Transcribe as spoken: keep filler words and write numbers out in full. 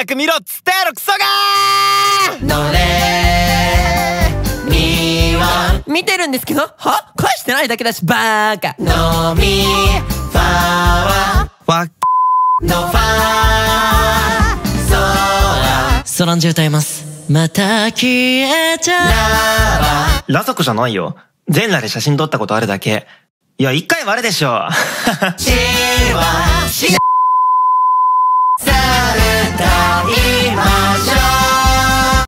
早く見ろっつってやろクソがー。 ドレミは見てるんですけど、は返してないだけだしバーカ。 ドミファはわっドファソラソランジ歌います。また消えたラバ裸族じゃないよ。全裸で写真撮ったことあるだけ。いや、一回はあるでしょ。 シはシされたいましょう。